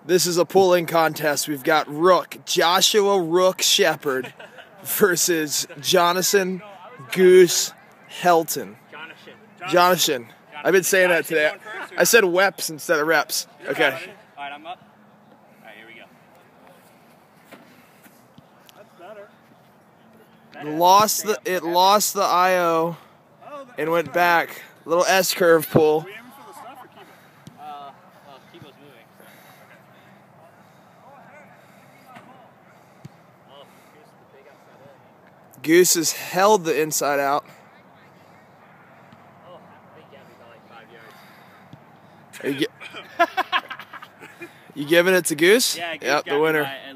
This is a pulling contest. We've got Rook, Joshua Rook Shepherd versus Jonathan Goose Helton. Jonathan. I've been saying that today. I said weps instead of reps. Okay. All right, I'm up. All right, here we go. That's better. It lost the IO and went back. Little S curve pull. Are we aiming for the stuff or keep it? Well, Kibo's moving. So. Oh, Goose with the big outside in. Goose has held the inside out. Oh, I think Gabby got like 5 yards. You giving it to Goose? Yeah, Yep, the winner.